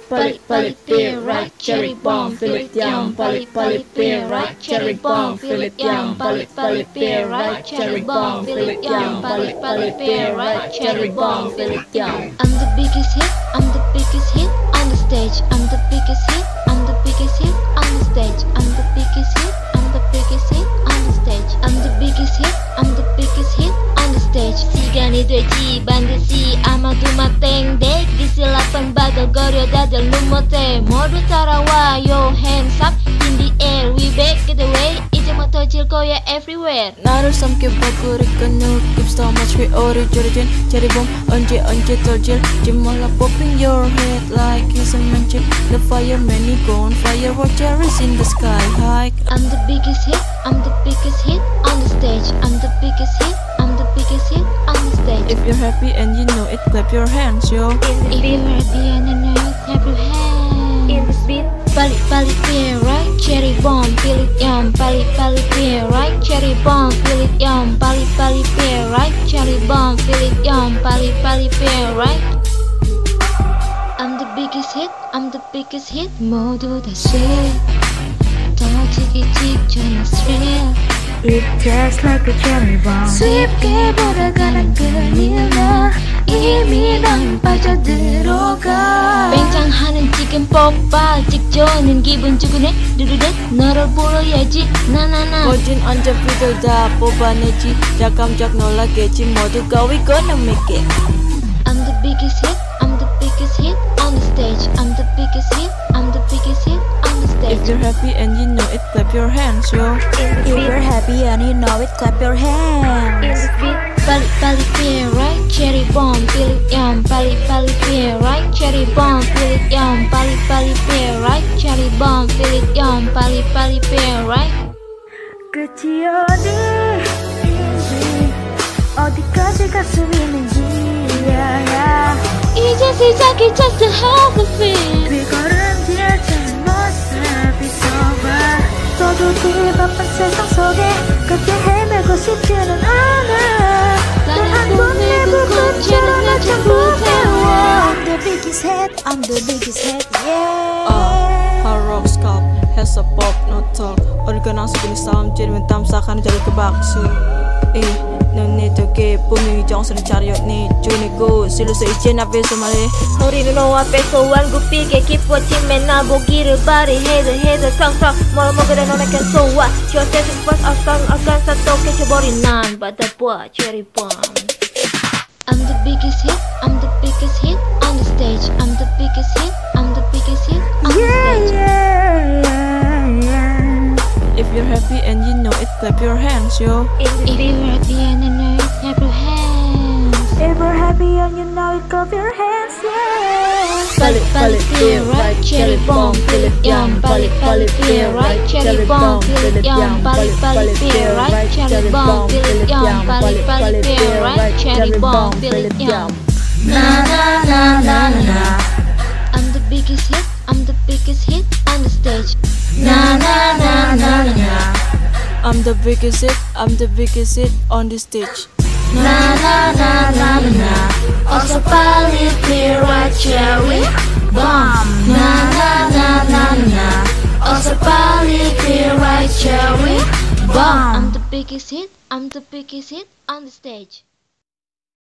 Balik beer, right? Cherry bomb, feel it yum. Balik beer, right? Cherry bomb, feel it yum. Balik beer, right? Cherry bomb, feel it yum. Balik beer, right? Cherry bomb, feel it yum. I'm the biggest hit, I'm the biggest hit on the stage. I'm the biggest hit, I'm the biggest hit on the stage. I'm the biggest hit, I'm the biggest hit on the stage. I'm the biggest hit, I'm the biggest hit on the stage. 시간이 되지 반드시 아마도 맞땡대 기슬라 빵바글거려 다들 눈 못해 모두 따라와요. Hands up in the air, we back it away. 이제부터 질 거야 everywhere. 나를 삼켜보고 그리고 느낌 so much we origin cherry bomb 언제 터질지 몰라 popping your head like it's a magic. The fireman he gone fire what cherries in the sky high. I'm the biggest hit, I'm the biggest hit on the stage. I'm the biggest hit, I'm the biggest hit on the stage. If you're happy and you know it, clap your hands, yo. If you're happy and you know it, clap your hands. In this beat, Balik beer, right? Cherry bomb, feel it yum. Balik beer, right? Cherry bomb, feel it yum. Balik beer, right? Cherry bomb, feel it yum. Balik beer, right? I'm the biggest hit, I'm the biggest hit. 모두 다 sweet. 터지기 직전에 thrill. it tastes like a cherry bomb. 쉽게 몰아가는 그늘 나 이미 난 빠져들어가. 뺑창하는 지금 폭발 직전은 기분 죽으네. 두루렛 너를 불러야지 나나나. 거진 언제 비들 다 뽑아내지 자 깜짝 놀라겠지 모두가 we gonna make it. I'm the biggest hit, I'm the biggest hit on the stage. I'm the biggest hit, I'm the biggest hit on the stage. If you're happy and you know it, clap your hands, yo. In this If beat, you're happy and you know it, clap your in hands. this beat, Balik beer, right? Cherry bomb, feel it yum. Balik beer, right? Cherry bomb, feel it yum. Balik beer, right? Cherry bomb, feel it yum. Balik beer, right? 끝이 어디인지 어디까지 갈 수 있는지 이제 시작이 just how we feel. 뒤걸음 뒤에 차는 모습이 속아 떠돌기 바쁜 세상 속에 그렇게 헤매고 싶지는 않아 나는 꿈을 꿈처럼 나 전부 태워. I'm the biggest hit, I'm the biggest hit, yeah. Hard rock scalp, has a pop, no talk. Organ sejenis salam jadi mentamsakan jalur ke bakso. No need to get booming 정수는 차렸니 주니고 실루서 이제 나베 소말해. 우리는 앞에서 완급하게 기뻐지면 나보기를 바래 헤드 탕탕 뭐라 먹으래 너네겐 소와 저세상 버스 아깐 사또게 쳐버린 난 받아봐 cherry bomb. I'm the biggest hit, I'm the biggest hit on the stage. I'm the biggest hit, I'm the biggest hit on the stage. If you're happy and you know it, clap your hands, yo. In this If beat, you're happy and you know it, clap your hands. if you're happy and you know it, clap your hands, yeah. Balik beer, right? Cherry bomb, feel it yum. Balik beer, right? Cherry bomb, feel it yum. Balik beer, right? Cherry bomb, feel it yum. Balik beer, right? Cherry bomb, feel it yum. Na na na na na na. I'm the biggest hit, I'm the biggest hit on the stage. Na na na na na na. I'm the biggest hit, I'm the biggest hit on the stage. Na na na na na na. Also balik beer, right? Cherry bomb. Na na na na na na. Also balik beer, right? Cherry bomb. I'm the biggest hit, I'm the biggest hit on the stage.